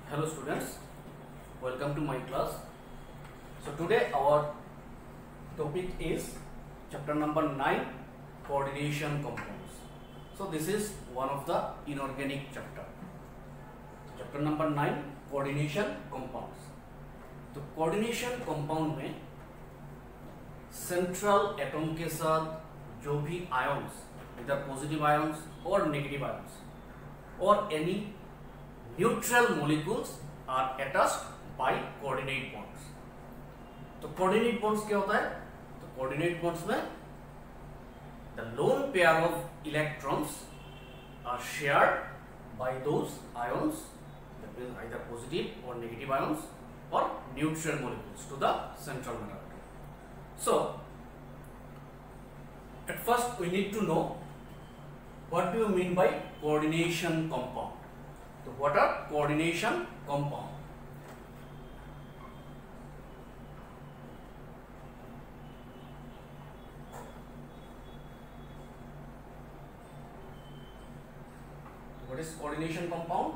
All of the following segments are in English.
Hello students, welcome to my class. So today our topic is chapter number 9, coordination compounds. So this is one of the inorganic chapter. Chapter number 9, coordination compounds. तो coordination compound में central atom के साथ जो भी ions, either positive ions or negative ions or any neutral molecules are attached by coordinate bonds. तो coordinate bonds क्या होता है? तो coordinate bonds में the lone pair of electrons are shared by those ions, that means either positive or negative ions or neutral molecules to the central metal atom. So at first we need to know what do you mean by coordination compound. So what are coordination compound? What is coordination compound?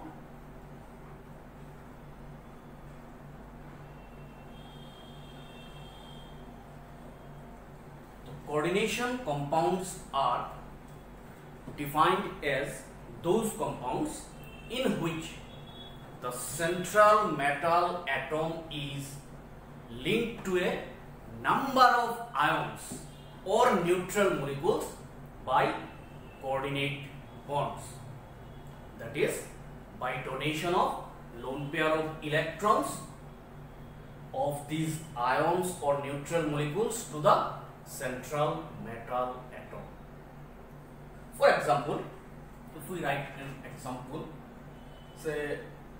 So coordination compounds are defined as those compounds in which the central metal atom is linked to a number of ions or neutral molecules by coordinate bonds. That is, by donation of lone pair of electrons of these ions or neutral molecules to the central metal atom. For example, if we write an example, say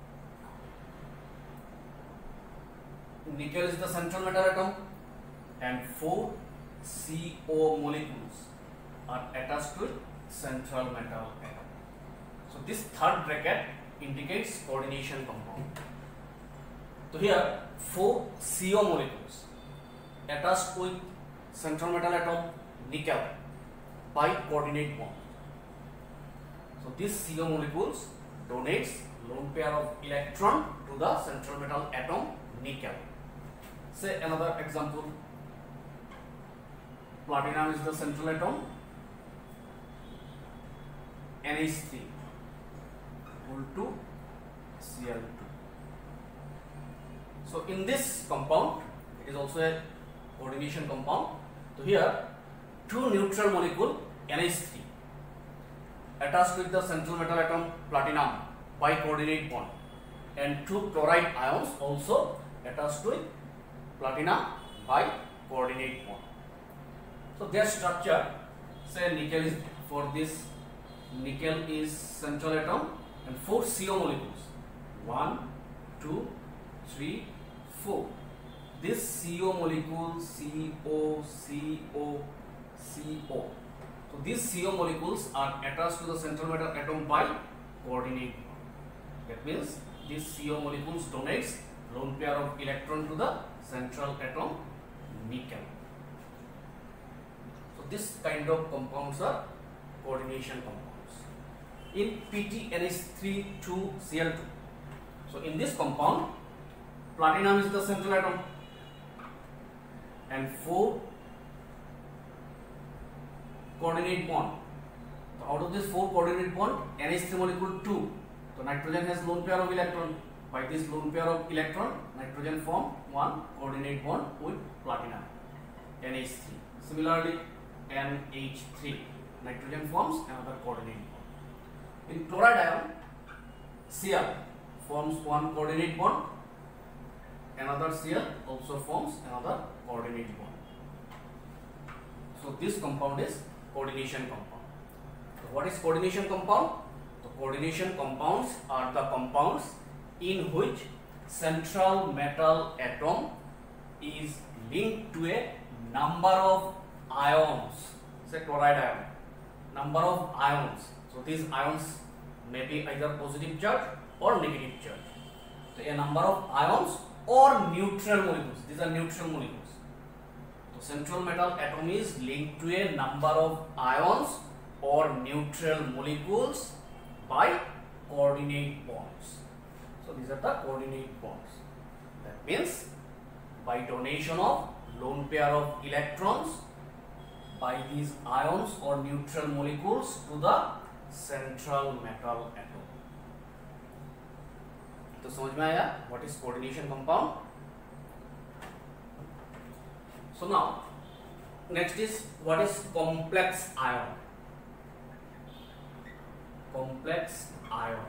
nickel is the central metal atom and 4 CO molecules are attached to central metal atom. So this third bracket indicates coordination compound. So here 4 CO molecules attached with central metal atom nickel by coordinate bond. So these CO molecules donates lone pair of electron to the central metal atom nickel. Say another example, platinum is the central atom, NH3 equal to Cl2. So in this compound, it is also a coordination compound. So here 2 neutral molecule NH3 attached with the central metal atom platinum by coordinate bond and 2 chloride ions also attached with platinum by coordinate bond. So their structure, say nickel is, for this nickel is central atom and 4 CO molecules, 1, 2, 3, 4. This CO molecule CO. So these CO molecules are attached to the central metal atom by coordinate bond. That means these CO molecules donates lone pair of electron to the central atom nickel. So this kind of compounds are coordination compounds. In PtNH3,2Cl2. So in this compound, platinum is the central atom and 4 coordinate bond. So out of this 4 coordinate bond, NH3 molecule 2. So nitrogen has lone pair of electron. By this lone pair of electron, nitrogen form one coordinate bond with platinum, NH3. Similarly, NH3, nitrogen forms another coordinate bond. In chloride ion, Cl forms one coordinate bond. Another Cl also forms another coordinate bond. So this compound is coordination compound. So what is coordination compound? The coordination compounds are the compounds in which central metal atom is linked to a number of ions, say chloride ion, number of ions. So these ions may be either positive charge or negative charge. So a number of ions or neutral molecules. These are neutral molecules. So central metal atom is linked to a number of ions or neutral molecules by coordinate bonds. So So these are the coordinate bonds. That means by donation of lone pair of electrons by these ions or neutral molecules to the central metal atom. तो समझ में आया what is coordination compound? So now next is what is complex ion. Complex ion.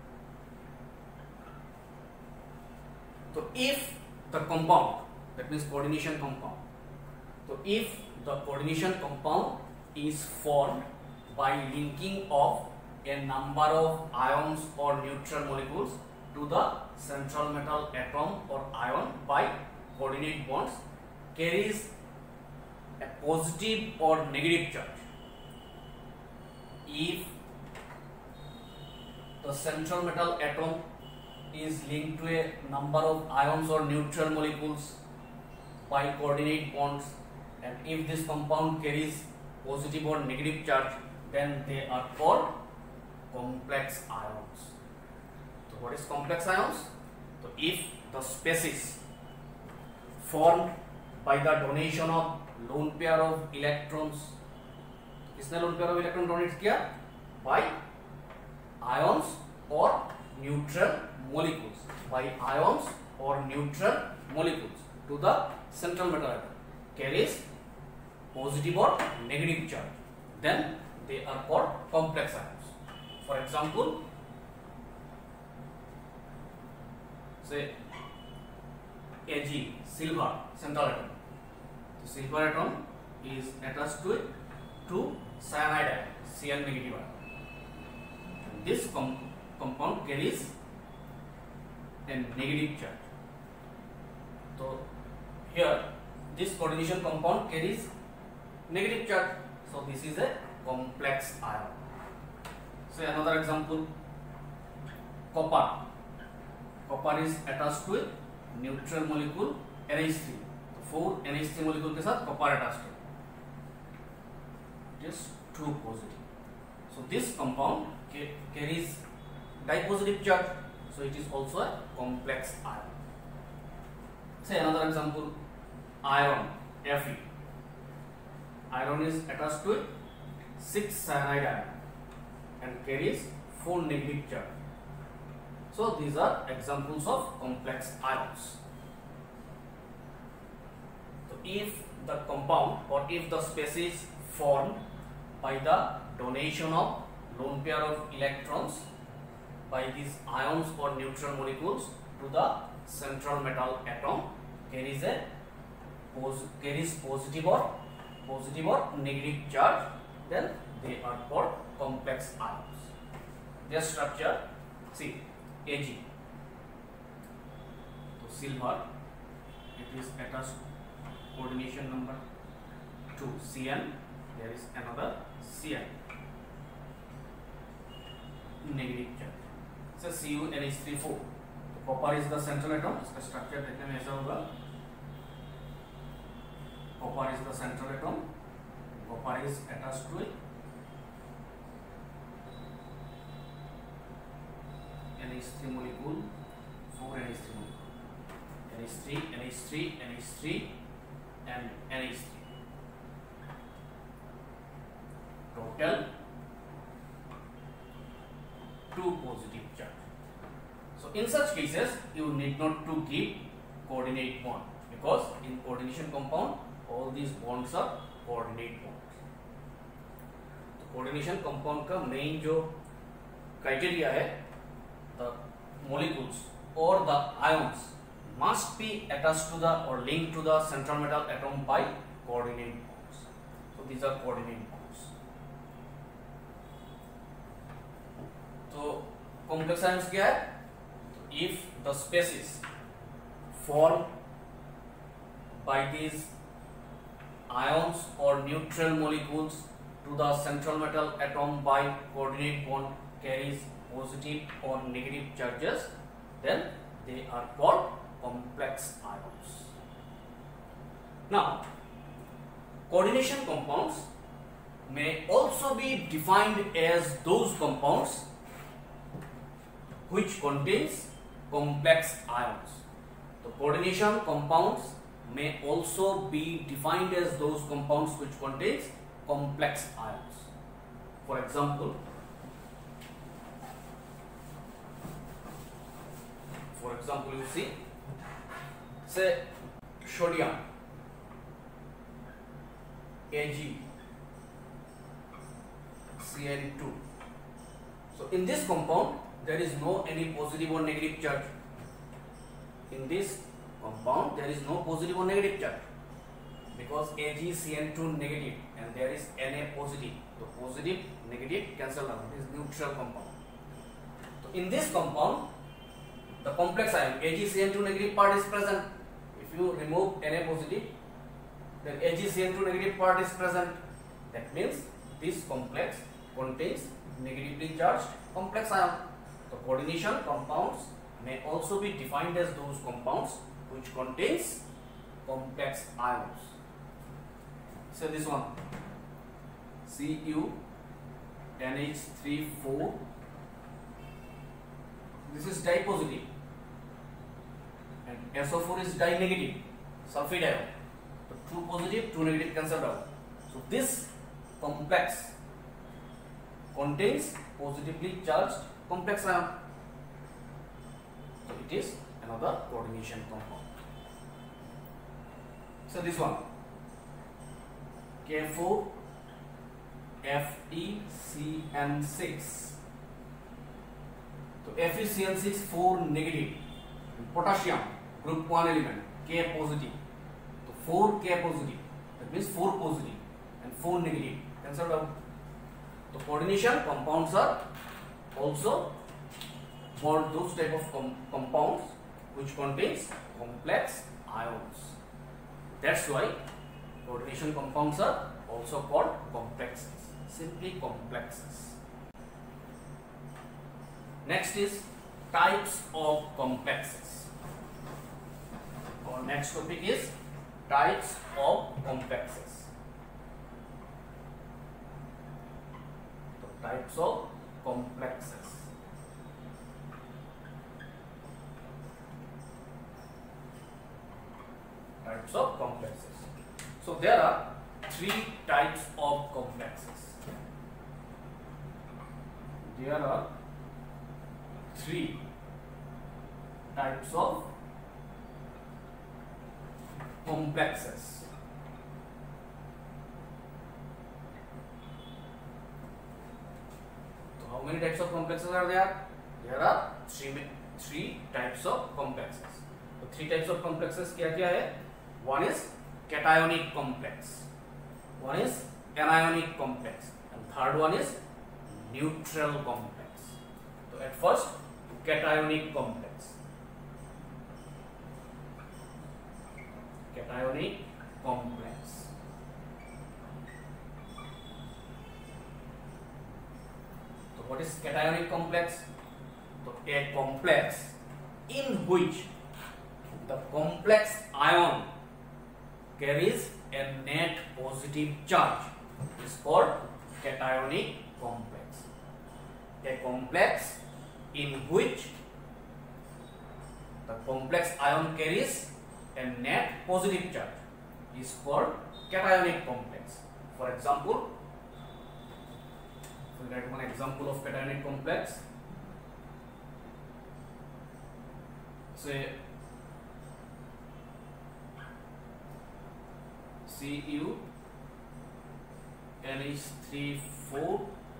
So if the compound, that means coordination compound, so if the coordination compound is formed by linking of a number of ions or neutral molecules to the central metal atom or ion by coordinate bonds, carries a positive or negative charge. If the central metal atom is linked to a number of ions or neutral molecules by coordinate bonds, and if this compound carries positive or negative charge, then they are called complex ions. So what is complex ions? So if the species formed by the donation of lone pair of electrons, किसने lone pair of electron donate किया? By ions or neutral molecules, by ions or neutral molecules to the central metal atom, carries positive or negative charge, then they are called complex ions. For example, say Ag, silver, central atom. The silver atom is attached to cyanide ion, Cl negative ion. And this compound carries a negative charge. So here this coordination compound carries negative charge, so this is a complex ion. Say another example, copper. Copper is attached to a neutral molecule NH3. तो 4 NH3 molecule के साथ copper attached है. It is 2 positive. So this compound carries dipositive charge, so it is also a complex ion. Say another example, iron, Fe. Iron is attached to 6 cyanide ion and carries 4 negative charge. So these are examples of complex ions. So if the compound or if the species formed by the donation of lone pair of electrons by these ions or neutral molecules to the central metal atom carries positive or negative charge, then they are called complex ions. Their structure, see, Ag. So silver, it is attached coordination number 2 Cn. There is another Cl, negative charge. So CuNH3 4. तो copper is the central atom. इसका structure देखने में ऐसा होगा. Copper is the central atom. Copper is attached to NH3 molecule, 4 NH3 molecule, NH3, NH3, NH3 and NH3. Total 2 positive charge. So in such cases you need not to give coordinate bond, because in coordination compound all these bonds are coordinate bonds. तो coordination compound का main जो criteria है, the molecules or the ions must be attached to the or linked to the central metal atom by coordinate bonds. So these are coordinate bonds. तो complex ions क्या है? If the species formed by these ions or neutral molecules to the central metal atom by coordinate bond carries positive or negative charges, then they are called complex ions. Now, coordination compounds may also be defined as those compounds which contains complex ions. The coordination compounds may also be defined as those compounds which contains complex ions. For example, you see, say sodium AgCN2. So in this compound there is no any positive or negative charge. In this compound there is no positive or negative charge because AgCN2 negative and there is Na positive. So positive, negative cancel out. It is neutral compound. So in this compound, the complex ion AgCN2 negative part is present. If you remove Na positive, then AgCN2 negative part is present. That means this complex contains negatively charged complex ion. The coordination compounds may also be defined as those compounds which contains complex ions. So this one, CuNH3,4. This is di-positive and SO4 is di-negative, sulfide ion. So two positive, two negative cancelled out. So this complex contains positively charged complex ion. So it is another coordination compound. So this one, K4FeCN6. So FeCN6 4 negative. Potassium group 1 element K positive. So 4 K positive. That means 4 positive and 4 negative. Cancelled out. The coordination compounds are also for those type of compounds which contains complex ions. That's why coordination compounds are also called complexes. Simply complexes. Next is types of complexes. Our next topic is types of complexes. So types of complexes. Types of complexes. So there are 3 types of complexes. There are 3 types of complexes. So how many types of complexes are there? There are 3 types of complexes. So 3 types of complexes क्या क्या है? One is cationic complex, one is anionic complex, and third one is neutral complex. So at first, cationic complex. Cationic complex. So what is cationic complex? So a complex in which the complex ion carries a net positive charge is called cationic complex. A complex in which the complex ion carries a net positive charge is called cationic complex. For example, we will write one example of cationic complex. Say CuNH3,4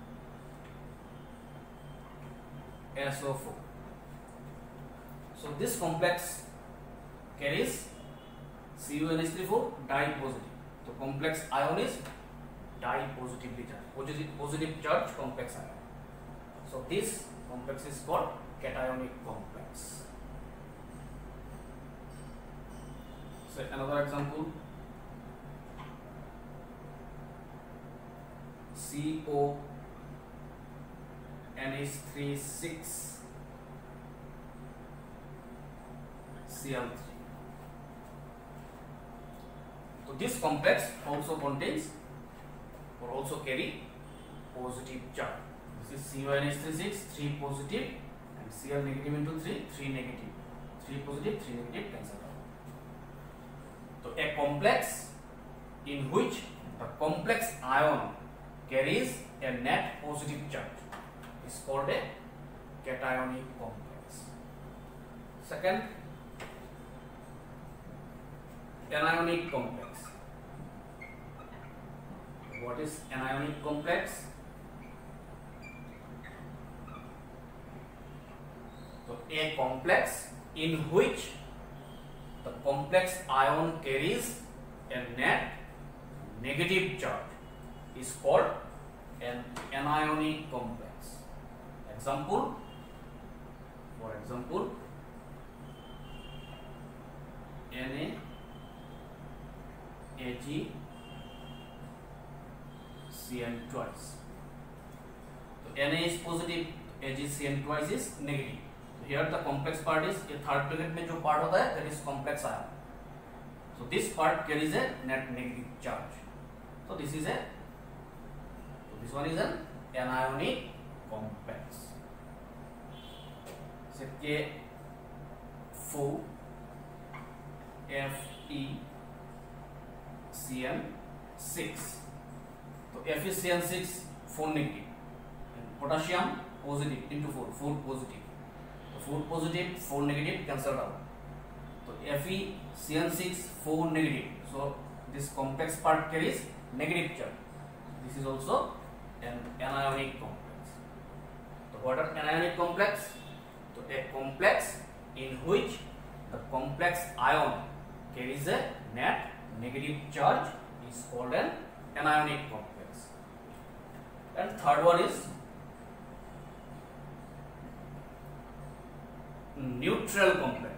SO4. So this complex carries CuNH3,4 di-positive. So complex ion is di-positively charged, positive charge complex ion. So this complex is called cationic complex. So another example, CONH3,6 Cl3. So this complex also contains or also carry positive charge. This is CONH3,6, 3 positive and Cl negative into 3 negative. 3 positive, 3 negative cancel out. So a complex in which the complex ion carries a net positive charge is called a cationic complex. Second, anionic complex. What is anionic complex? So a complex in which the complex ion carries a net negative charge is called an anionic complex. Example, for example, Na Ag Cn twice. So Na is positive, AgCN twice is negative. So here the complex part is a third bracket में जो part होता है that is complex ion. So this part carries a net negative charge. So this one is an anionic complex. So K4 FeCN6. So FeCN6 4 negative and potassium positive into 4 positive. So 4 positive, 4 negative cancelled out. So FeCN6 4 negative. So this complex part carries negative charge. This is also an anionic complex. So what are anionic complex? So a complex in which the complex ion carries a net negative charge is called an anionic complex. And third one is neutral complex.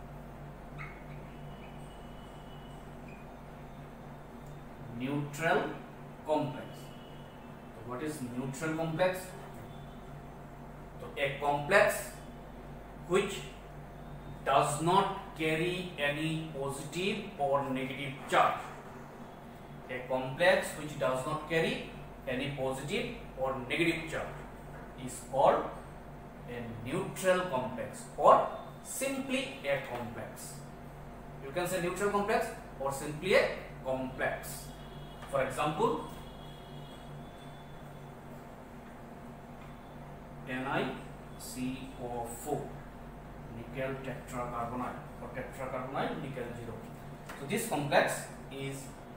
Neutral complex. So what is neutral complex? So a complex which does not carry any positive or negative charge. A complex which does not carry any positive or negative charge is called a neutral complex or simply a complex. You can say neutral complex or simply a complex. For example, NiCO4 nickel tetracarbonate or tetracarbonate nickel 0. So this complex is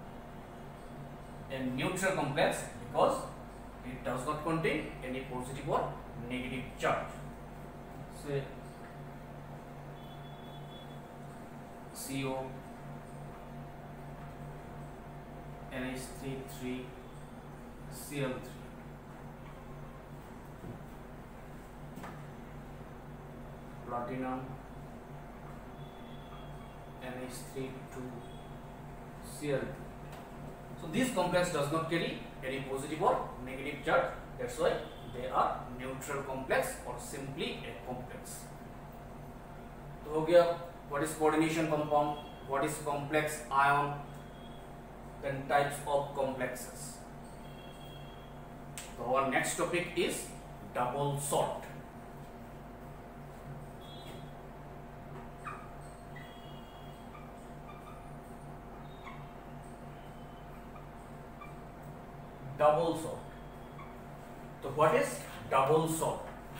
a neutral complex because it does not contain any positive or negative charge. Say CO NH3 Cl3 platinum NH3 Cl3. So this complex does not carry any positive or negative charge. That's why they are neutral complex or simply a complex. तो हो गया what is coordination compound, what is complex ion, then types of complexes. So our next topic is double salt. Double salt. तो what is double salt?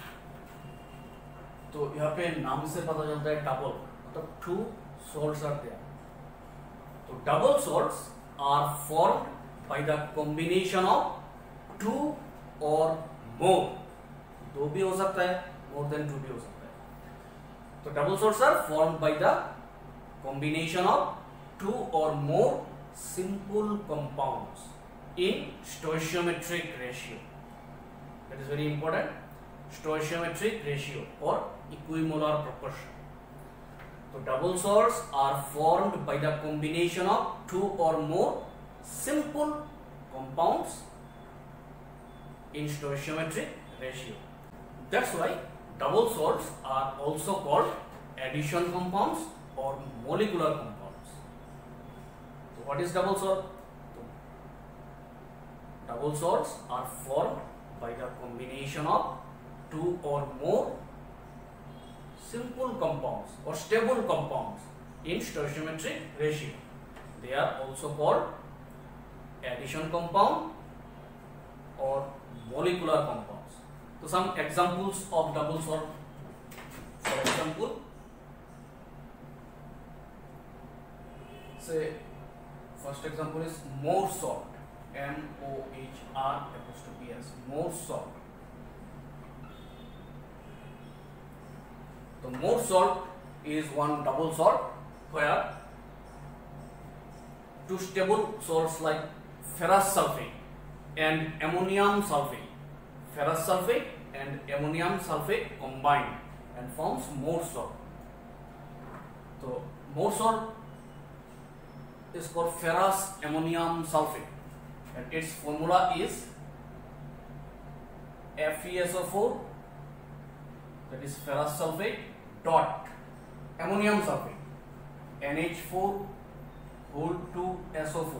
तो यहाँ पे नाम से पता चलता है double मतलब two salts are there. तो double salts are formed by the combination of two or more. दो भी हो सकता है, more than two भी हो सकता है. तो double salts are formed by the combination of two or more simple compounds in stoichiometric ratio. That is very important. Stoichiometric ratio or equimolar proportion. So double salts are formed by the combination of two or more simple compounds in stoichiometric ratio. That's why double salts are also called addition compounds or molecular compounds. So what is double salt? Double salts are formed by the combination of two or more simple compounds or stable compounds in stoichiometric ratio. They are also called addition compound or molecular compounds. So some examples of double salt. For example, say first example is more salt. MOHR'(S), more salt. The more salt is one double salt where two stable salts like ferrous sulfate and ammonium sulfate, combine and forms more salt. So more salt is called ferrous ammonium sulfate, and its formula is FeSO4, that is ferrous sulfate, dot ammonium sulfate, NH4 whole 2 SO4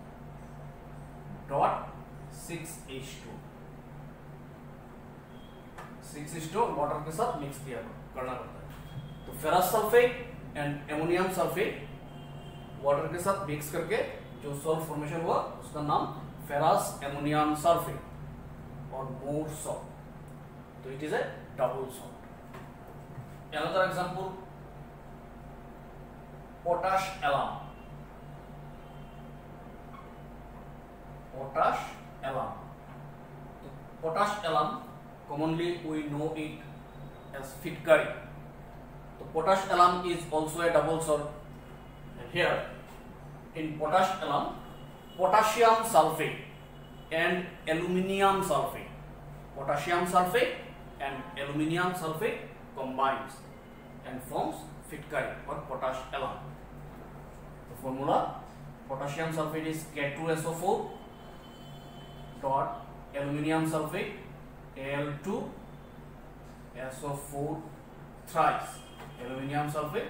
dot 6H2 water के साथ mix किया करना पड़ता है. तो ferrous sulphate and ammonium sulphate water के साथ mix करके जो सॉल्ट फॉर्मेशन हुआ उसका नाम फेरस एमोनियम सल्फेट और मोर सॉल्ट. तो it is a double salt. Another example, potash alum. Potash alum. So, potash alum, commonly we know it as Fitkari. So, potash alum is also a double salt. And here, in potash alum, potassium sulfate and aluminium sulfate. Potassium sulfate and aluminium sulfate combines and forms Fitkari or potash alum. The formula, potassium sulfate is K2SO4 dot aluminium sulfate Al2SO4 thrice aluminium sulfate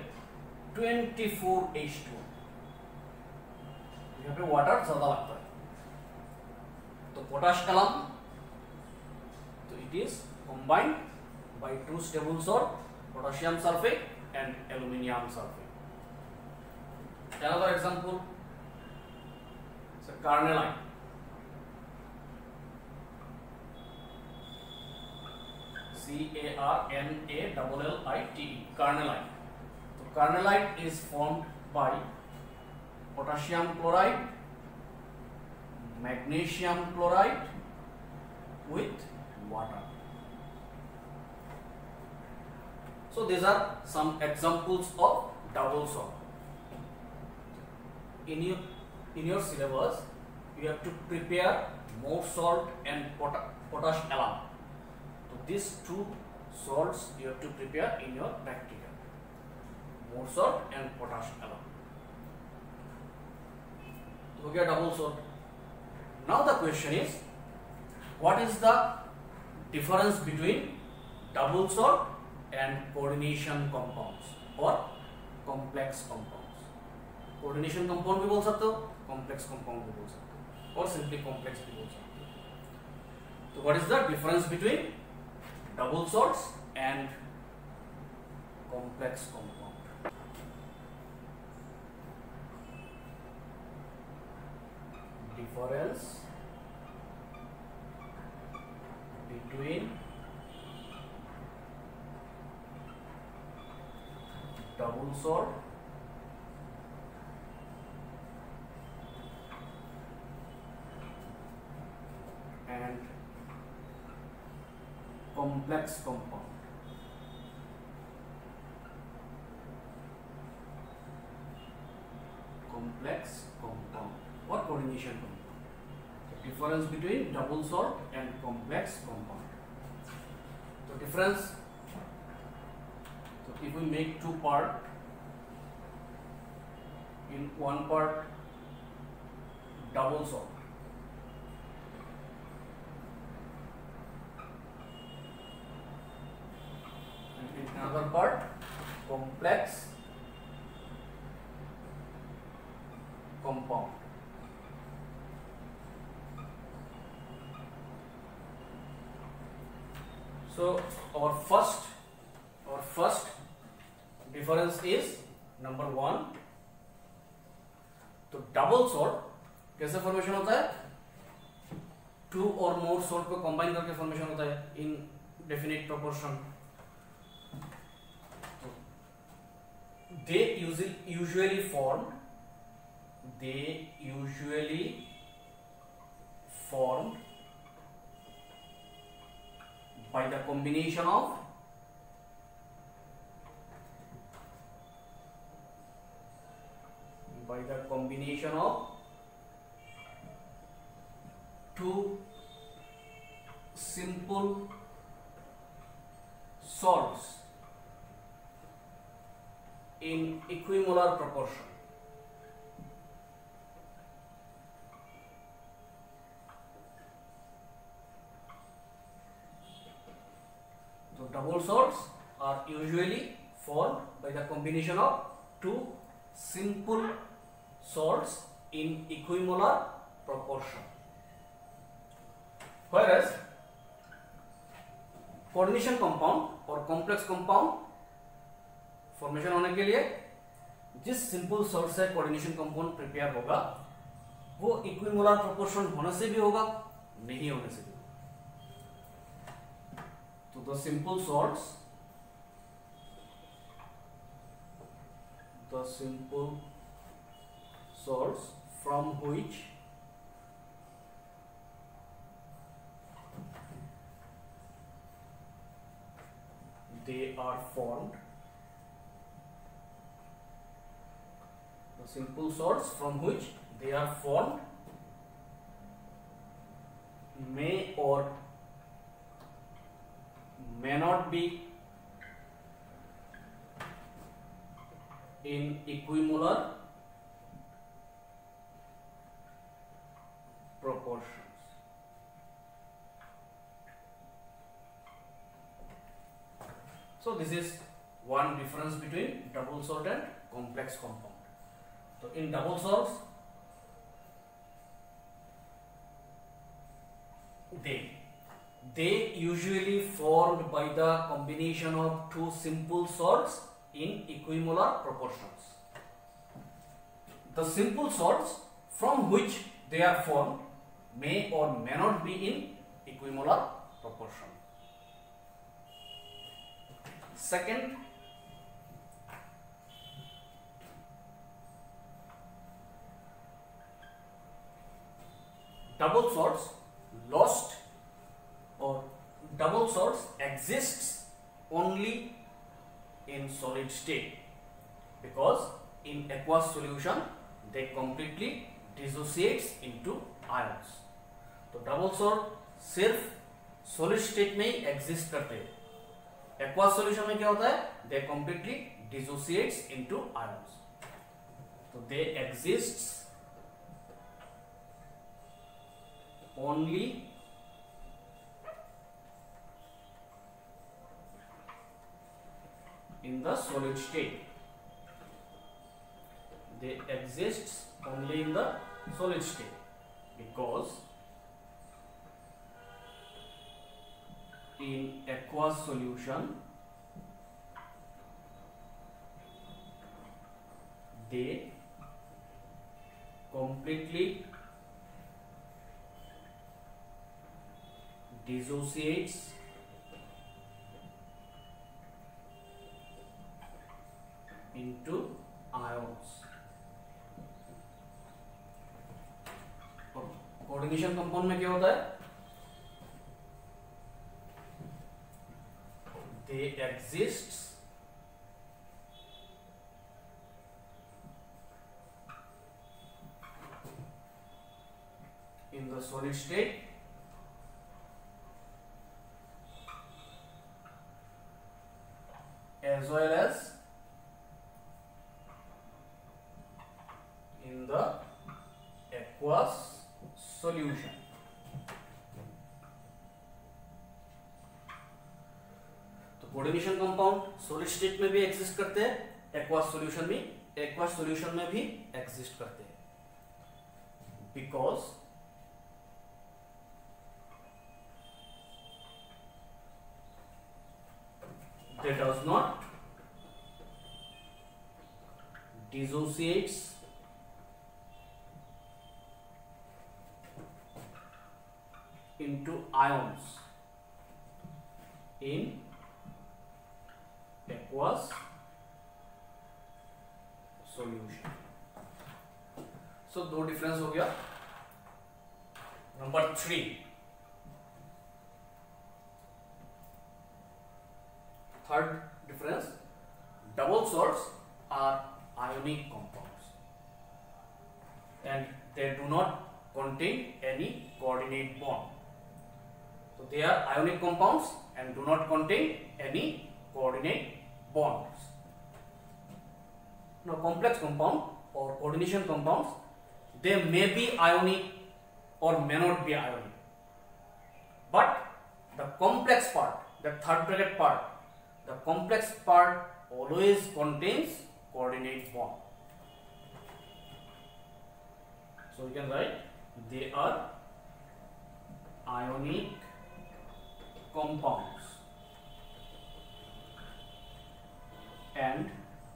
24H2. यहाँ पे water ज्यादा लगता है. तो potash alum, तो it is combined by two stable salt, potassium sulfate and aluminium sulfate. Another example is carnelian. CARNALLITE, carnelian. So carnelian is formed by potassium chloride, magnesium chloride with water. So these are some examples of double salt. In your syllabus, you have to prepare more salt and potash alum. So these two salts you have to prepare in your practical. More salt and potash alum. So we have double salt. Now the question is, what is the difference between double salt and coordination compounds or complex compounds? Coordination compound भी बोल सकते हो, complex compound भी बोल सकते हो, और simply complex भी बोल सकते हो. So what is the difference between double salts and complex compound? Difference between double salt and complex compound. Complex compound or coordination compound. The difference between double salt and complex compound. So difference. So if we make two parts, in one part double salt, and in another part complex compound. So our first difference is number 1। तो double salt कैसे formation होता है? 2 और Mohr salt को combine करके formation होता है in definite proportion. They usually formed by the combination of two simple salts in equimolar proportion। So double salts are usually formed by the combination of two simple salts in equimolar proportion, whereas coordination compound और complex compound formation होने के लिए जिस simple salt से coordination compound prepare होगा वो equimolar proportion होने से भी होगा, नहीं होने से भी होगा। तो the simple salts from which they are formed, the simple salts from which they are formed may or may not be in equimolar proportions। So this is one difference between double salt and complex compound। So in double salts they usually formed by the combination of two simple salts in equimolar proportions। The simple salts from which they are formed may or may not be in equimolar proportion। Second, double salts lost or double salts exists only in solid state because in aqueous solution they completely dissociates into ions। तो double salt सिर्फ solid state में ही exist करते हैं। Aqua solution में क्या होता है? They completely dissociates into ions. तो they exists only in the solid state। They exist only in the solid state because in aqueous solution they completely dissociates into ions। Coordination compound में क्या होता है? They exist in the solid state as well as in the aqueous solution। तो coordination compound solid state में भी exist करते हैं, aqueous solution में भी एग्जिस्ट करते हैं because they does not dissociates into ions in aqueous solution. So दो डिफरेंस हो गया. Number 3, third difference, double salts are ionic compounds and they do not contain any coordinate bond. So they are ionic compounds and do not contain any coordinate bonds. Now complex compound or coordination compounds, they may be ionic or may not be ionic, but the complex part, the third bracket part, the complex part always contains coordinate bond. So we can write they are ionic compounds and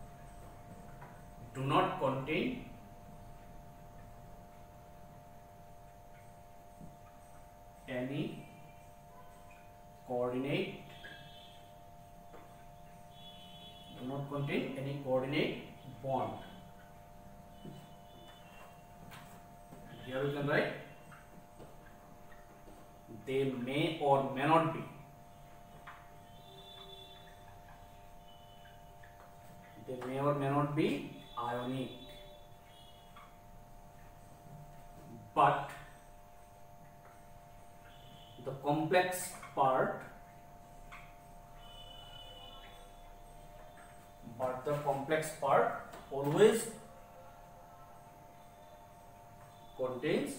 do not contain any coordinate bond. Here we can write they may or may not be. They may or may not be ionic, but the complex part always contains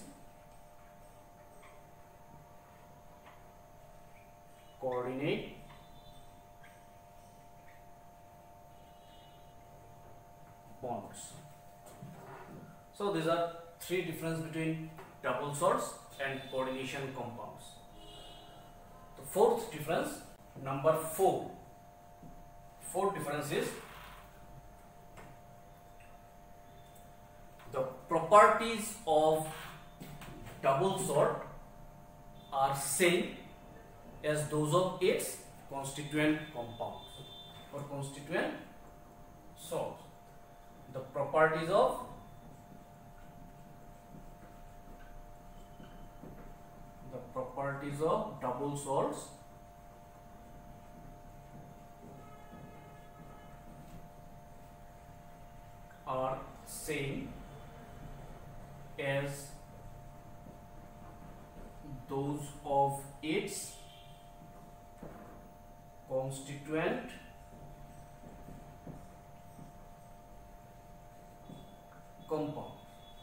coordinate bonds. So these are three differences between double salts and coordination compounds. The fourth difference, number 4. Fourth difference is the properties of double salt are same as those of its constituent compounds or constituent salts. The properties of double salts are same as those of its constituent compound.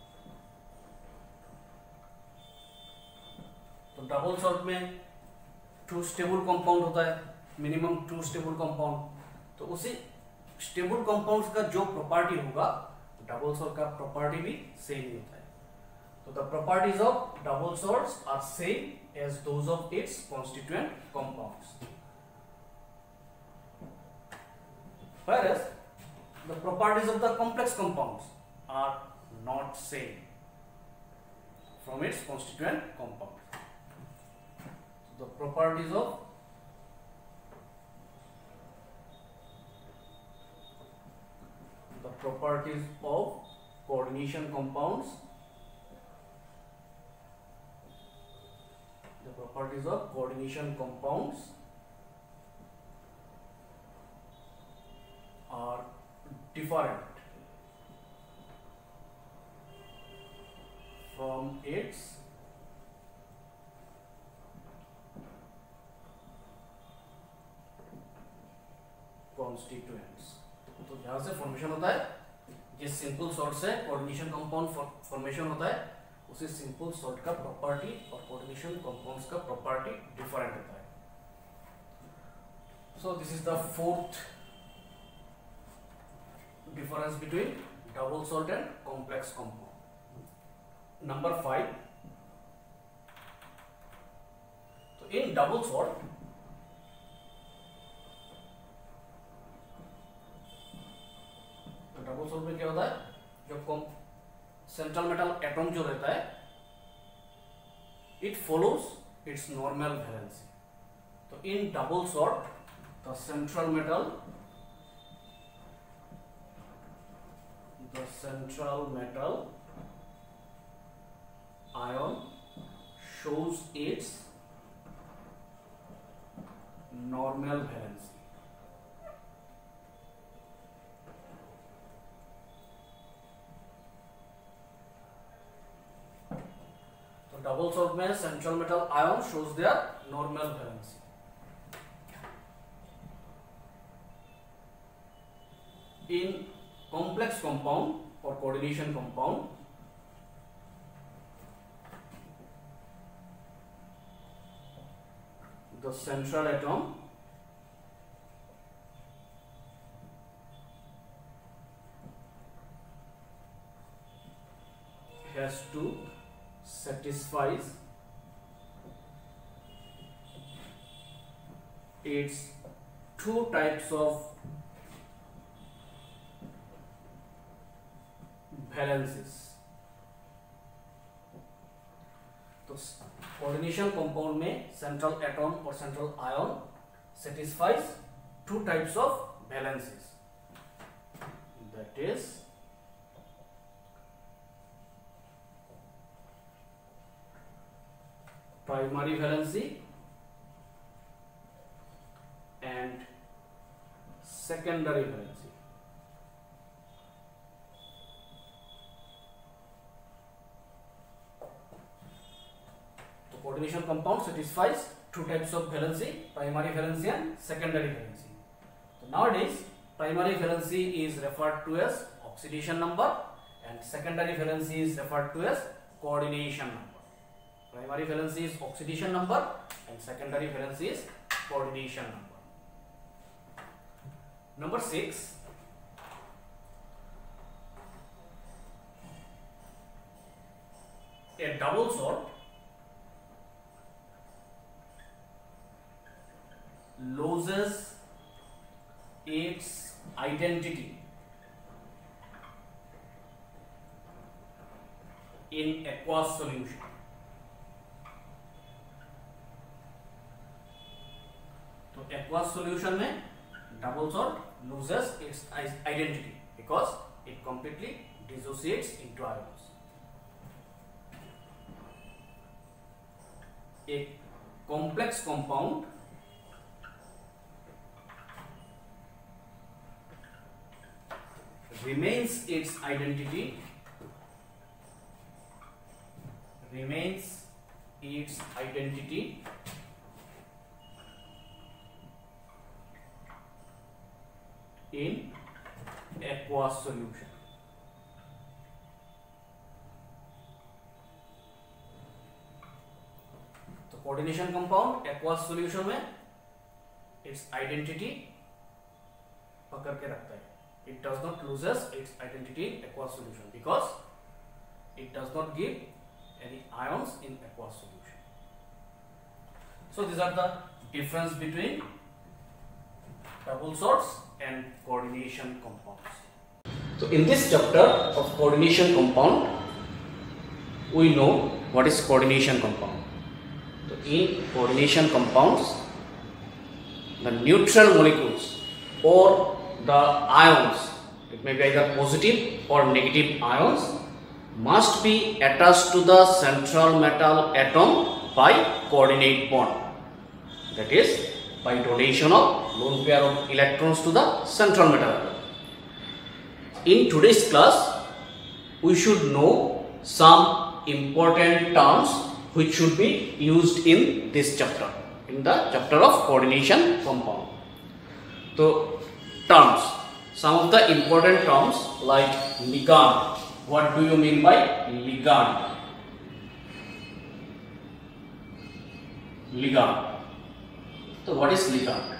तो double salt में 2 stable compound होता है, minimum 2 stable compound. तो उसी stable compounds का जो property होगा double salt का प्रॉपर्टी भी सेम ही होता है. तो the properties of double salts are same as those of its constituent compounds, whereas the properties of the complex compounds are not same from its constituent compounds. The properties of coordination compounds, are different from its constituents. तो जहां से formation होता है, जिस simple salt से coordination compound formation होता है, उसी सिंपल सॉल्ट का प्रॉपर्टी और कोऑर्डिनेशन कंपाउंड्स का प्रॉपर्टी डिफरेंट होता है. So this is the fourth difference between double salt and complex compound. Number 5. So in double salt, double salt में क्या होता है, जो सेंट्रल मेटल एटम जो रहता है, it follows its normal valency. तो in double salt the central metal ion shows its normal valency. तो डबल सॉल्ट में central metal ion shows their normal valency. In complex compound or coordination compound, the central atom has to satisfy its two types of valencies. तो coordination compound में central atom और central ion satisfies two types of valencies, that is primary valency and secondary valency. Coordination compound satisfies two types of valency, primary valency and secondary valency. So nowadays primary valency is referred to as oxidation number and secondary valency is referred to as coordination number. Primary valency is oxidation number and secondary valency is coordination number. Number 6, a double salt loses its identity in aqueous solution. तो aqueous solution में double salt loses its identity because it completely dissociates into ions. A complex compound remains its identity in aqueous solution. तो coordination compound aqueous solution में its identity पकड़ के रखता है. It does not loses its identity in aqueous solution because it does not give any ions in aqueous solution. So these are the difference between double salts and coordination compounds. So in this chapter of coordination compound, we know what is coordination compound. So in coordination compounds, the neutral molecules or the ions, it may be either positive or negative ions, must be attached to the central metal atom by coordinate bond, that is by donation of lone pair of electrons to the central metal atom. In today's class, we should know some important terms which should be used in this chapter, in the chapter of coordination compound. So terms, some of the important terms like ligand. What do you mean by ligand? Ligand. So what is ligand?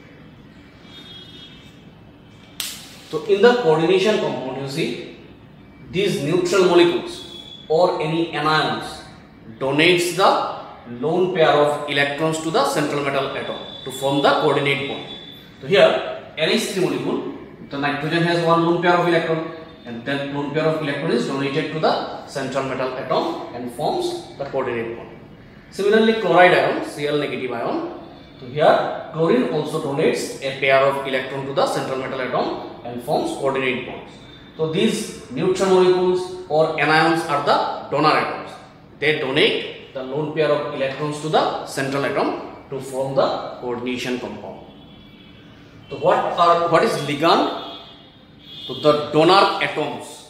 So in the coordination compound, you see these neutral molecules or any anions donates the lone pair of electrons to the central metal atom to form the coordinate bond. So here NH3 molecule The nitrogen has one lone pair of electron, and that lone pair of electron is donated to the central metal atom and forms the coordinate bond. Similarly, chloride ion, Cl negative ion. So here chlorine also donates a pair of electron to the central metal atom and forms coordinate bonds. So these neutral molecules or anions are the donor atoms. They donate the lone pair of electrons to the central atom to form the coordination compound. So what is ligand? So the donor atoms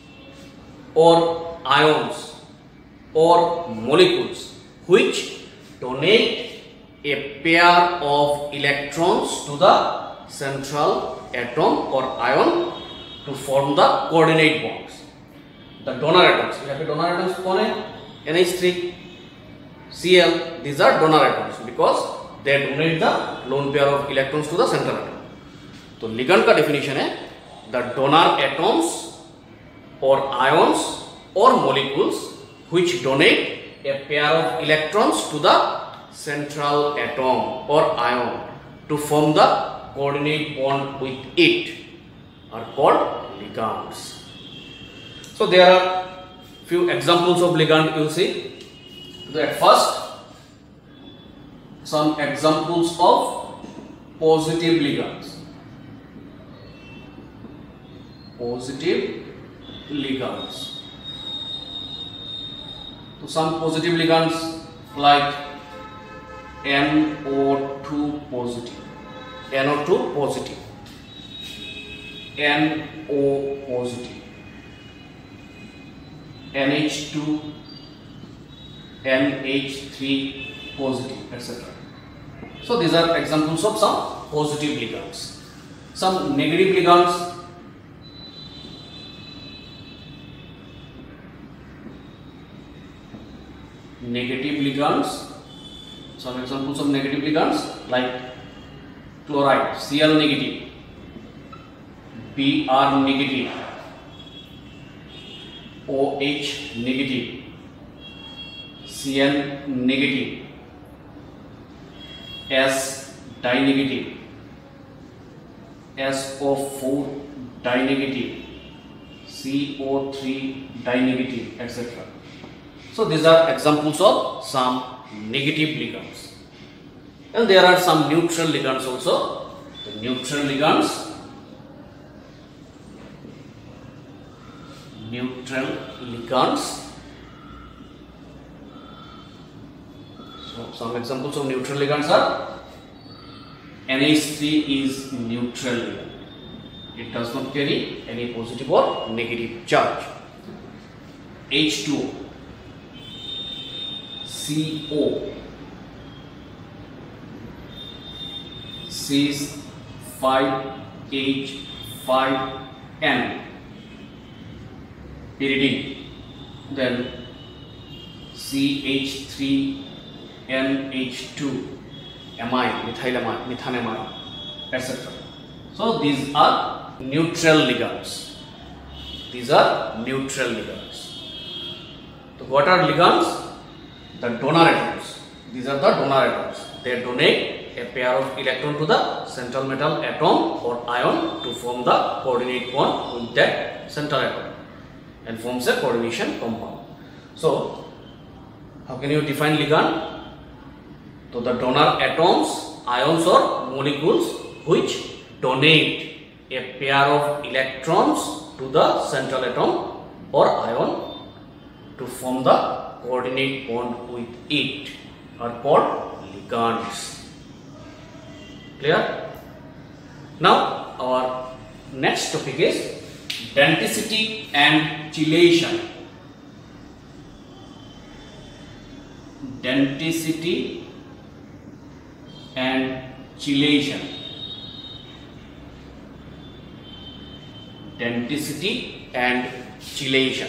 or ions or molecules which donate a pair of electrons to the central atom or ion to form the coordinate bonds. The donor atoms, we have the donor atoms कौन NH3, Cl, these are donor atoms because they donate the lone pair of electrons to the central atom. तो ligand का definition है the donor atoms or ions or molecules which donate a pair of electrons to the central atom or ion to form the coordinate bond with it are called ligands. So there are few examples of ligand you see. At first, some examples of positive ligands. Positive ligands. So some positive ligands like NO2 positive, NO2 positive, NO positive, NH2, NH3 positive, etc. So these are examples of some positive ligands. Some negative ligands. Negative ligands. Some examples of negative ligands like chloride, Cl negative, Br negative, OH negative, Cn negative, S dinegative, SO4 dinegative, CO3 dinegative, etc. So these are examples of some negative ligands. And there are some neutral ligands also. The neutral ligands. Neutral ligands. So some examples of neutral ligands are NH3 is neutral ligand. It does not carry any positive or negative charge. H2O, CO, C5H5N, pyridine, then CH3NH2, amine, methylamine, methanamine, etc. So these are neutral ligands. These are neutral ligands. So what are ligands? The donor atoms. These are the donor atoms. They donate a pair of electron to the central metal atom or ion to form the coordinate bond with that central atom and forms a coordination compound. So how can you define ligand? So the donor atoms, ions or molecules which donate a pair of electrons to the central atom or ion to form the coordinate bond with it are called ligands. Clear? Now our next topic is denticity and chelation. Denticity and chelation. Denticity and chelation.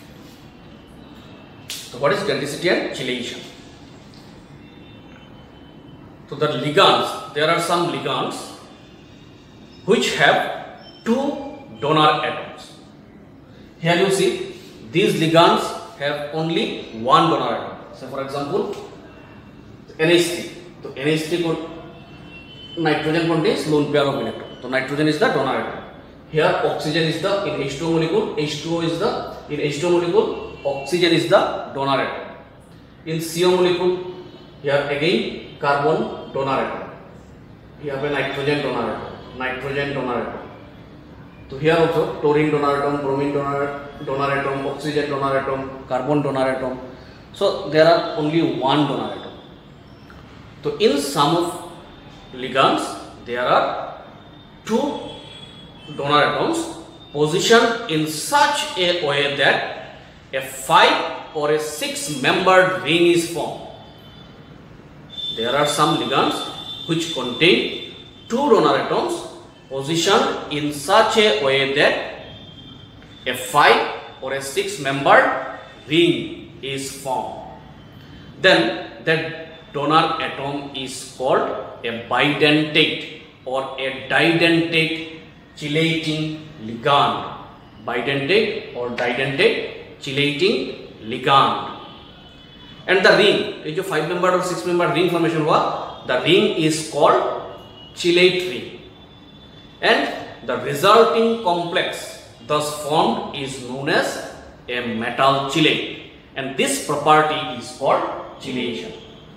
So what is denticity and chelation? So the ligands, there are some ligands which have two donor atoms. Here you see these ligands have only one donor atom. So for example NH3. So NH3 nitrogen contains lone pair of electrons. So nitrogen is the donor atom. here oxygen is the in H2O molecule, H2O is the in H2O molecule, oxygen is the donor atom. In CO molecule, here again carbon donor atom. You have a nitrogen donor atom. So here also chlorine donor atom, bromine donor atom, oxygen donor atom, carbon donor atom. So there are only one donor atom. So in some of ligands there are two donor atoms positioned in such a way that a 5 or a 6 membered ring is formed. There are some ligands which contain two donor atoms positioned in such a way that a 5 or a 6 membered ring is formed. Then that donor atom is called a bidentate or a didentate chelating ligand. Bidentate or didentate chelating ligand. And the ring, ये जो 5 membered और 6 membered ring formation हुआ, the ring is called chelate ring. And the resulting complex thus formed is known as a metal chelate. And this property is called chelation.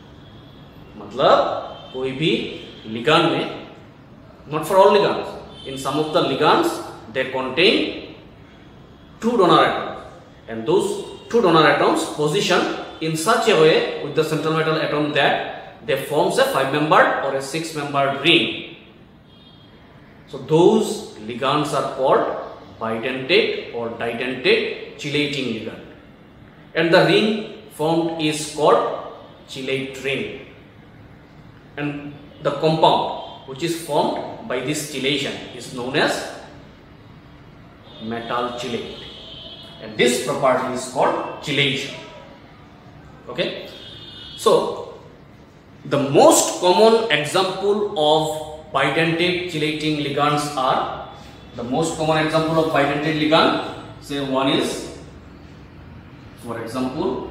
मतलब कोई भी ligand में, not for all ligands, in some of the ligands they contain two donor atoms, and those two donor atoms position in such a way with the central metal atom that they forms a 5 membered or a 6 membered ring. So those ligands are called bidentate or didentate chelating ligand, and the ring formed is called chelate ring. And the compound which is formed by this chelation is known as metal chelate, and this property is called chelation. Okay, so the most common example of bidentate chelating ligands are, the most common example of bidentate ligand, say one is, for example,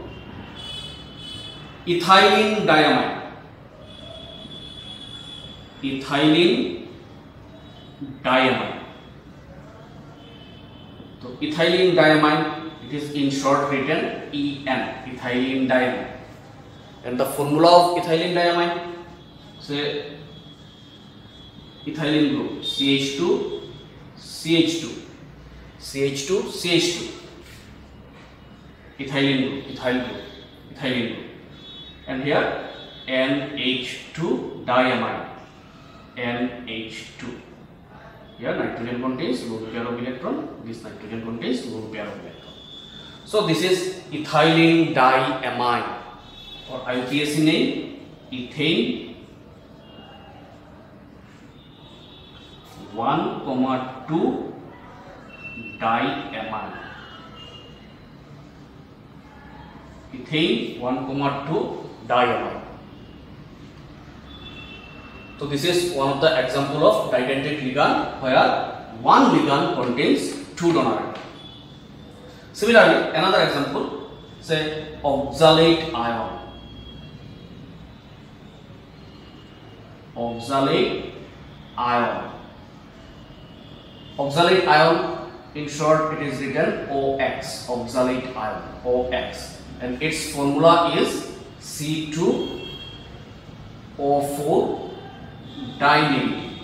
ethylene diamine. Ethylene diamine. So ethylene diamine, it is in short written EN, ethylene diamine. And the formula of ethylene diamine, say ethylene group CH2 CH2 CH2 CH2, ethylene group, and here NH2 diamine, NH2. Here nitrogen contains lone pair of electron, this nitrogen contains lone pair of electron. So this is ethylene diamine, or IUPAC name ethane 1,2 diamine. Ethane 1,2 diamine. So this is one of the example of didentate ligand where one ligand contains two donor atoms. Similarly, another example, say oxalate ion. Oxalate ion. Oxalate ion, in short it is written OX, oxalate ion, OX, and its formula is C2O4 dinegative.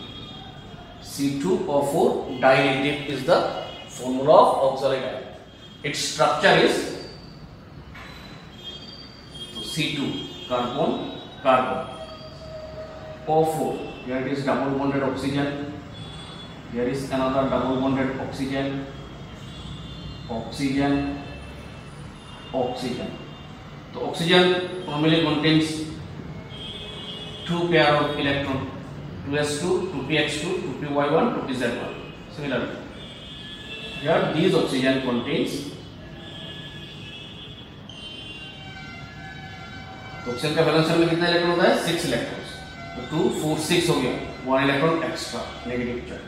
C2O4 dinegative is the formula of oxalate ion. Its structure is C2 carbon carbon, O4, here it is double bonded oxygen, here is another double bonded oxygen, oxygen, oxygen. So oxygen normally contains two pair of electron, 2s2, 2px2, 2py1, 2pz1. Similarly, here these oxygen contains, तो oxygen का valence shell में कितना electron होता है? 6 electrons, तो 2 4 6 हो गया, 1 electron extra negative charge,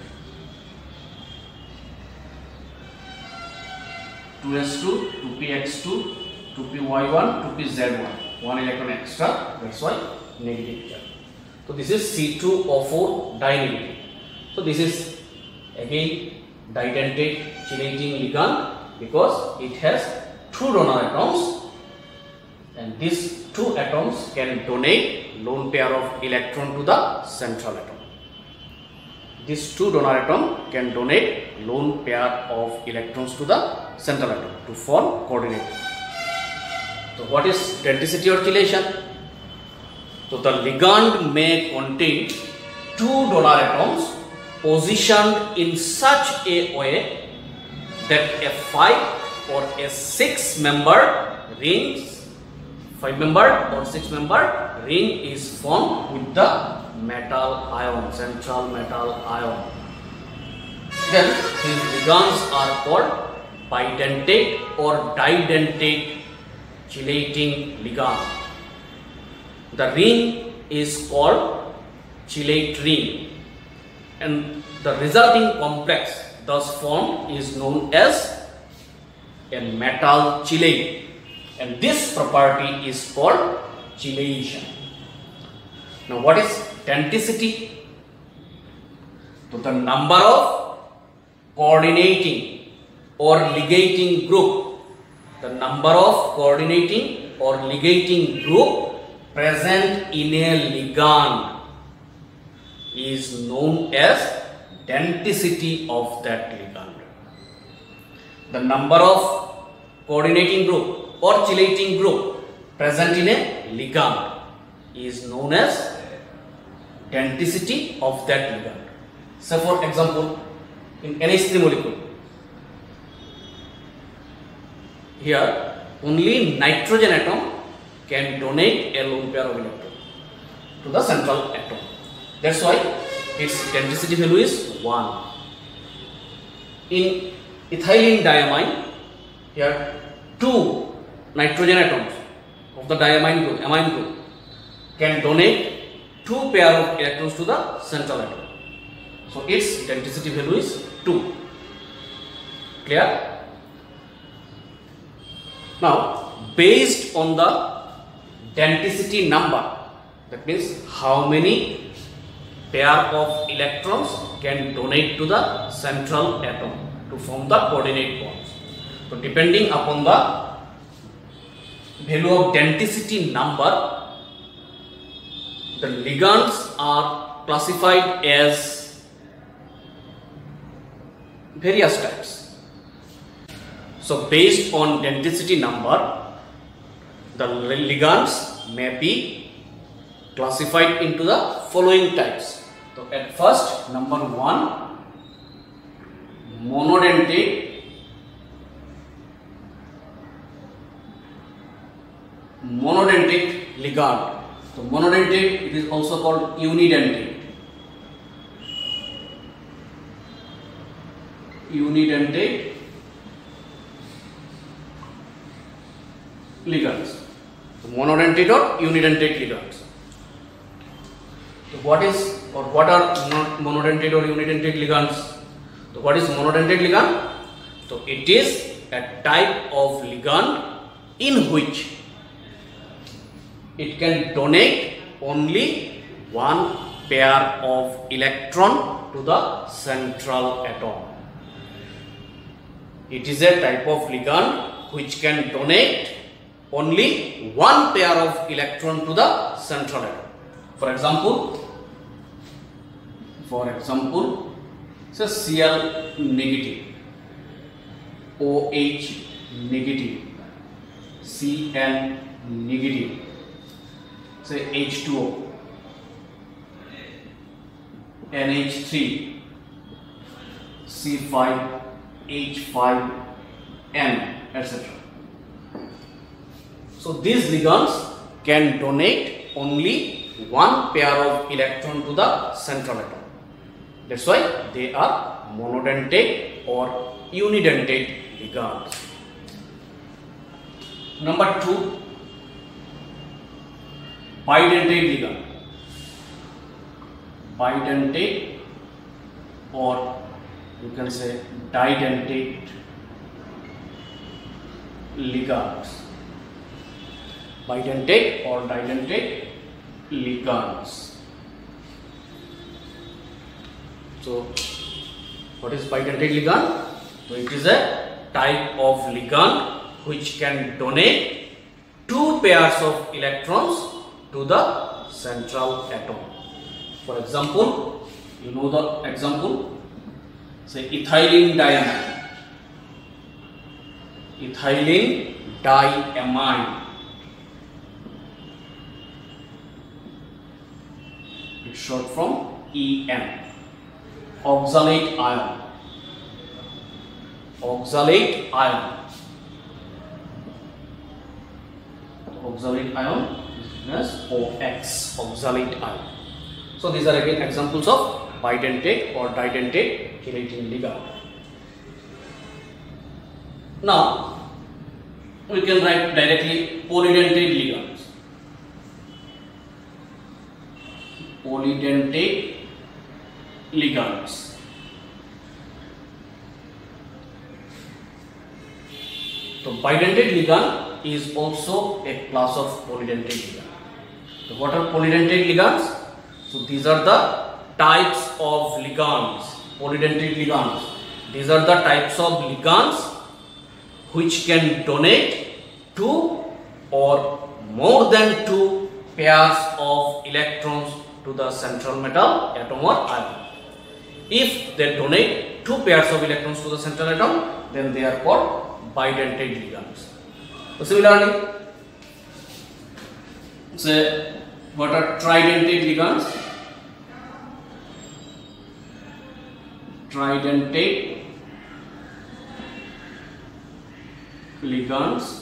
2s2, 2px2, 2py1, 2pz1, 1 electron extra, that's why negative charge. So this is C2O4 dinegative. So this is again Didentate chelating ligand because it has 2 donor atoms, and these 2 atoms can donate lone pair of electron to the central atom. These 2 donor atom can donate lone pair of electrons to the central atom to form coordinate. So what is denticity or chelation? So the ligand may contain 2 donor atoms positioned in such a way that a 5 or a 6 member rings, 5-member or 6-member ring is formed with the metal ion, central metal ion. Then these ligands are called bidentate or didentate chelating ligand. The ring is called chelate ring, and the resulting complex thus formed is known as a metal chelate, and this property is called chelation. Now what is denticity? So the number of coordinating or ligating group, the number of coordinating or ligating group present in a ligand is known as denticity of that ligand. The number of coordinating group or chelating group present in a ligand is known as denticity of that ligand. So for example, in NH3 molecule, here only nitrogen atom can donate a lone pair of electrons to the central atom. That's why its denticity value is 1. In ethylene diamine, here 2 nitrogen atoms of the diamine group, amine group, can donate 2 pair of electrons to the central atom. So its denticity value is 2. Clear? Now, based on the denticity number, that means how many pair of electrons can donate to the central atom to form the coordinate bonds. So depending upon the value of denticity number, the ligands are classified as various types. So based on denticity number, the ligands may be classified into the following types. So at first, number 1, monodentate ligand. So monodentate, it is also called unidentate. Unidentate ligands. So monodentate or unidentate ligands. So what are monodentate or unidentate ligands? So what is monodentate ligand? So it is a type of ligand in which it can donate only 1 pair of electron to the central atom. It is a type of ligand which can donate only 1 pair of electron to the central atom. For example, say Cl negative, OH negative, Cn negative, say H2O, NH3, C5, H5N, etc. So these ligands can donate only 1 pair of electron to the central atom. That's why they are monodentate or unidentate ligands. Number 2, bidentate ligand. Bidentate or you can say didentate ligands. Bidentate or didentate ligands. So What is bidentate ligand? So it is a type of ligand which can donate two pairs of electrons to the central atom. For example, you know the example, say ethylene diamine. Ethylene diamine. It's short from EN. Oxalate ion. Oxalate ion. Oxalate ion is as OX. Oxalate ion. So these are again examples of bidentate or didentate chelating ligand. Now we can write directly polydentate ligands. Polydentate ligands. So bidentate ligand is also a class of polydentate ligand. So what are polydentate ligands? So these are the types of ligands, polydentate ligands. These are the types of ligands which can donate two or more than two pairs of electrons to the central metal atom or ion. If they donate two pairs of electrons to the central atom, then they are called bidentate ligands. So similarly, say what are tridentate ligands? Tridentate ligands.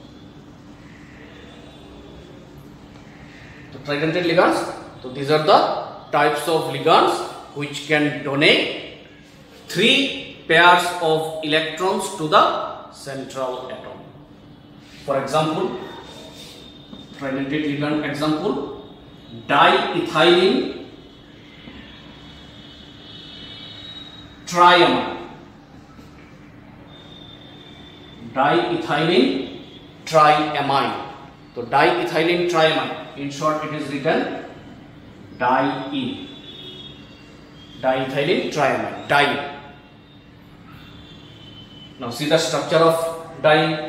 So tridentate ligands. So these are the types of ligands which can donate three pairs of electrons to the central atom. For example, tridentate ligand example, diethylene triamine. Diethylene triamine. So diethylene triamine, in short it is written DIE. Diethylene triamine, DIE. Now see the structure of DIE.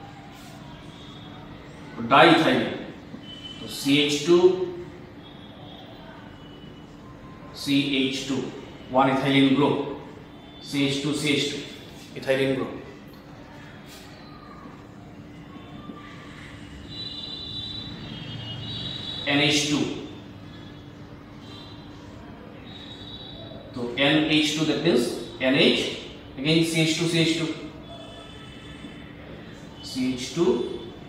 Diethylene. So CH2, CH2, one ethylene group. CH2, CH2, ethylene group. NH2. So NH2, that means NH, again CH2, CH2, CH2,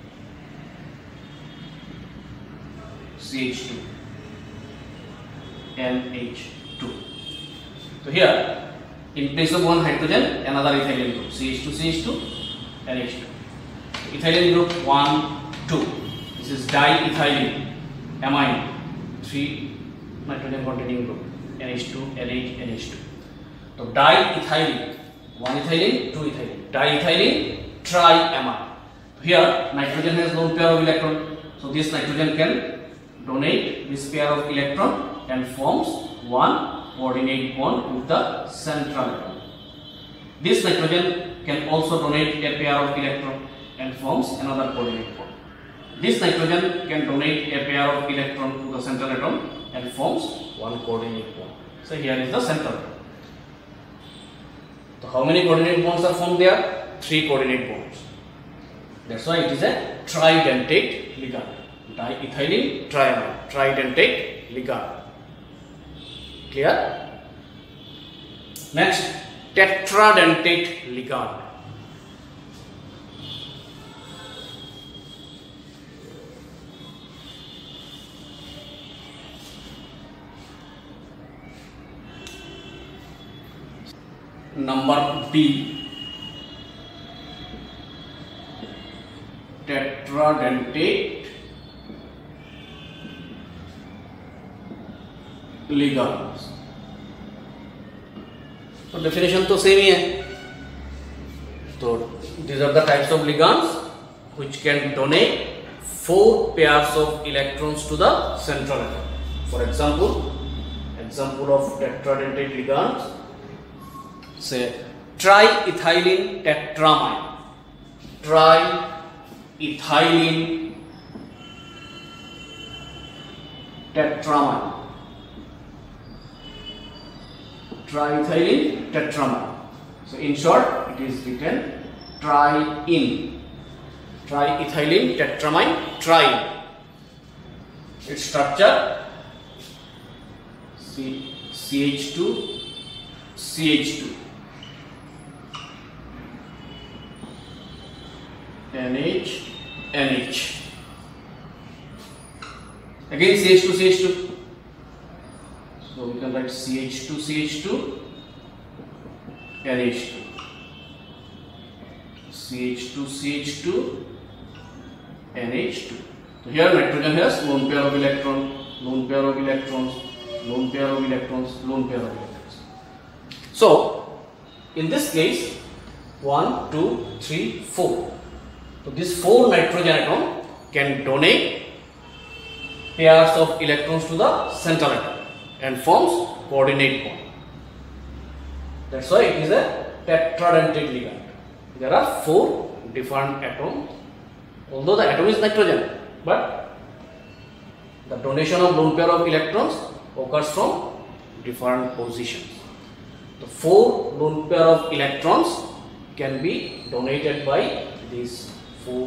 CH2, NH2. So here, in place of one hydrogen, another ethylene group, CH2, CH2, NH2. Ethylene group 1, 2. This is diethylene amine, 3 nitrogen containing group, NH2, NH, NH2. So diethylene, one ethylene, two ethylene, diethylene triamine. Here nitrogen has lone pair of electron, so this nitrogen can donate this pair of electron and forms one coordinate bond with the central atom. This nitrogen can also donate a pair of electron and forms another coordinate bond. This nitrogen can donate a pair of electron to the central atom and forms one coordinate bond. So here is the central atom. So how many coordinate bonds are formed there? 3 coordinate bonds. That's why it is a tridentate ligand. Diethylene triamine, tridentate ligand. Clear? Next, tetradentate ligand. Number B, tetradentate ligands. तो definition तो same ही है. So these are the types of ligands which can donate 4 pairs of electrons to the central atom. For example of tetradentate ligands, say triethylene tetramine. Triethylene tetramine. Triethylene tetramine. So in short, it is written triene. Triethylene tetramine, triene. Its structure CH2 CH2 NH NH. Again CH2 CH2. So we can write CH2 CH2 NH2. CH2 CH2 NH2. So here nitrogen has lone pair of electrons, lone pair of electrons, lone pair of electrons, lone pair of electrons. So in this case 1, 2, 3, 4. So this 4 nitrogen atom can donate pairs of electrons to the central atom and forms coordinate bond. That's why it is a tetradentate ligand. There are 4 different atoms, although the atom is nitrogen, but the donation of lone pair of electrons occurs from different positions. The 4 lone pair of electrons can be donated by these 4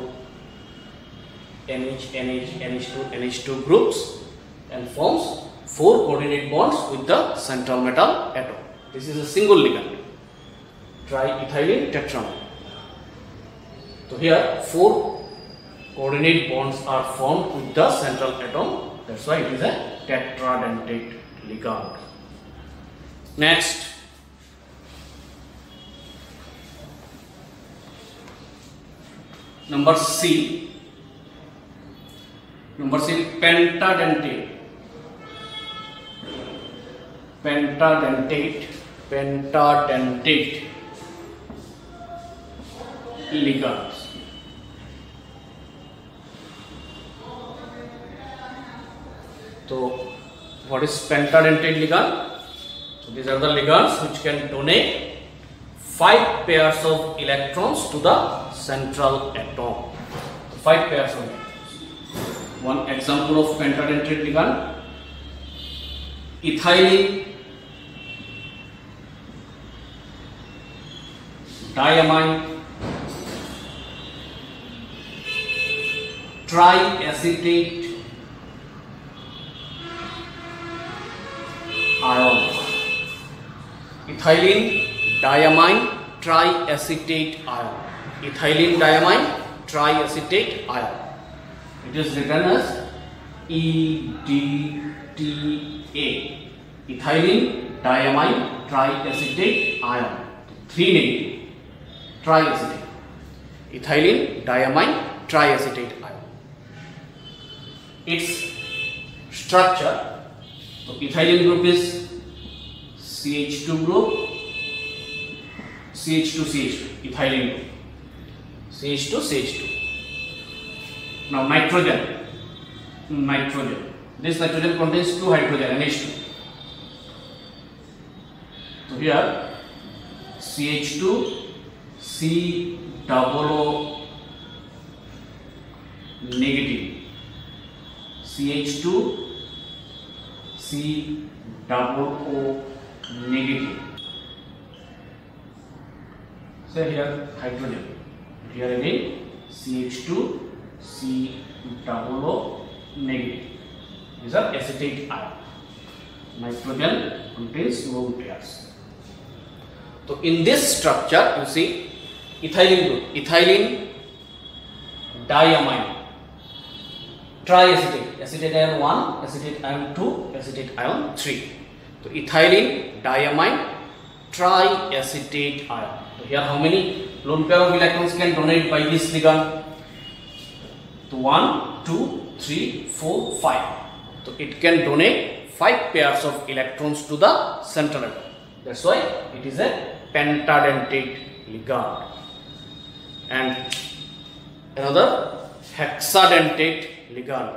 NH, NH, NH2, NH2 groups and forms 4 coordinate bonds with the central metal atom. This is a single ligand, triethylene tetramine. So here 4 coordinate bonds are formed with the central atom. That's why it is a tetradentate ligand. Next, number C, pentadentate. Pentadentate ligands. So what is pentadentate ligand? So these are the ligands which can donate 5 pairs of electrons to the central atom. 5 pairs of electrons. One example of pentadentate ligand: ethylene, diamine, triacetate ion. Ethylene, diamine, triacetate ion. Ethylene, diamine, triacetate ion. It is written as EDTA. Ethylene, diamine, triacetate ion. 3 negative. Triacetate. Ethylene, diamine, triacetate ion. Its structure: so ethylene group is CH2 group, CH2 CH2, ethylene group, CH2 CH2. Now nitrogen. This nitrogen contains 2 hydrogen, NH2. So here CH2 C double O negative, CH2 C double O negative. So here hydrogen. Here again CH2 C double O negative. These are acetate ion. Nitrogen contains lone pairs. So in this structure you see ethylene group, ethylene, diamine, triacetate, acetate ion 1, acetate ion 2, acetate ion 3. So ethylene, diamine, triacetate ion. So here how many lone pair of electrons can donate by this ligand? So 1, 2, 3, 4, 5. So it can donate 5 pairs of electrons to the central atom. That's why it is a pentadentate ligand. And another hexadentate ligand.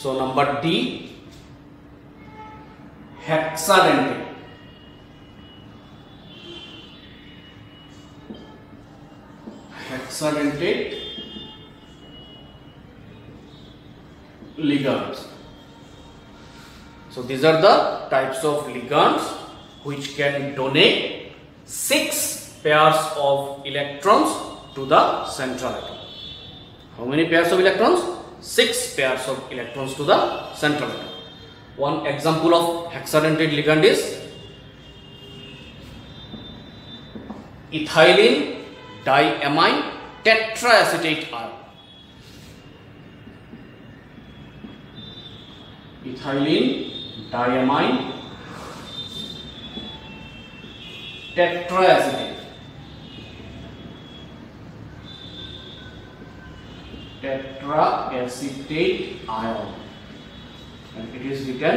So number D, hexadentate. Hexadentate ligands. So these are the types of ligands which can donate 6 pairs of electrons to the central atom. How many pairs of electrons? 6 pairs of electrons to the central atom. One example of hexadentate ligand is ethylene diamine tetraacetate ion. Ethylene diamine tetraacetate. Tetraacetate ion, and it is written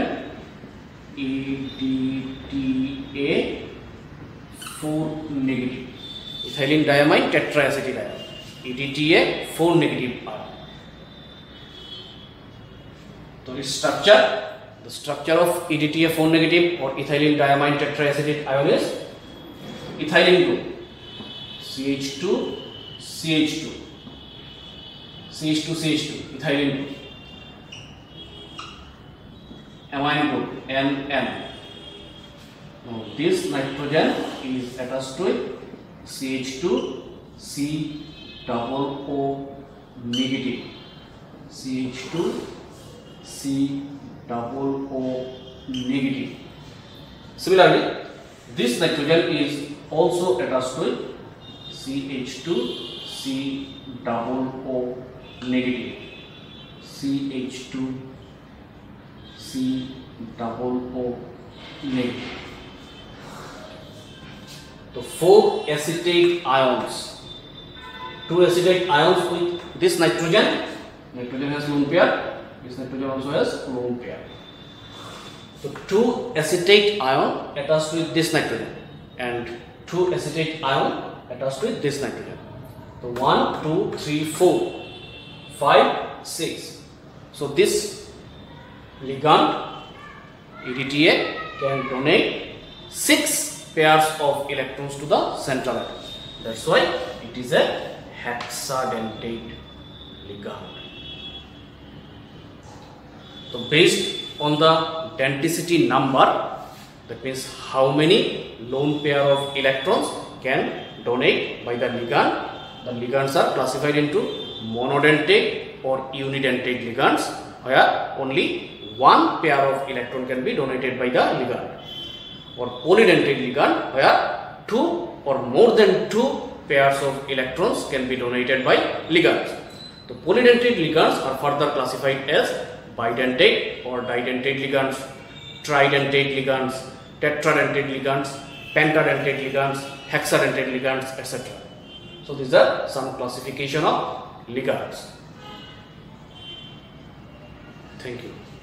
EDTA4 negative. Ethylene diamine tetraacetate ion, EDTA4 negative ion. So its structure, the structure of EDTA4 negative or ethylene diamine tetraacetate ion is ethylene group, CH2 CH2, CH2 CH2, ethylene group, amine group NN. Now this nitrogen is attached to it, CH2 COO negative, CH2 COO negative. Similarly, this nitrogen is also attached to it, CH2 COO negative, CH2 COO negative. So 4 acetate ions, 2 acetate ions with this nitrogen. Nitrogen has lone pair, this nitrogen also has lone pair. So 2 acetate ion attached with this nitrogen and 2 acetate ion attached with this nitrogen. So 1, 2, 3, 4, 5, 6. So this ligand EDTA can donate 6 pairs of electrons to the central atom. That's why it is a hexadentate ligand. So based on the denticity number, that means how many lone pair of electrons can donate by the ligand. The ligands are classified into monodentate or unidentate ligands, where only one pair of electron can be donated by the ligand, or polydentate ligand, where 2 or more than 2 pairs of electrons can be donated by ligands. The polydentate ligands are further classified as bidentate or didentate ligands, tridentate ligands, tetradentate ligands, pentadentate ligands, hexadentate ligands, etc. So these are some classification of ligands. Thank you.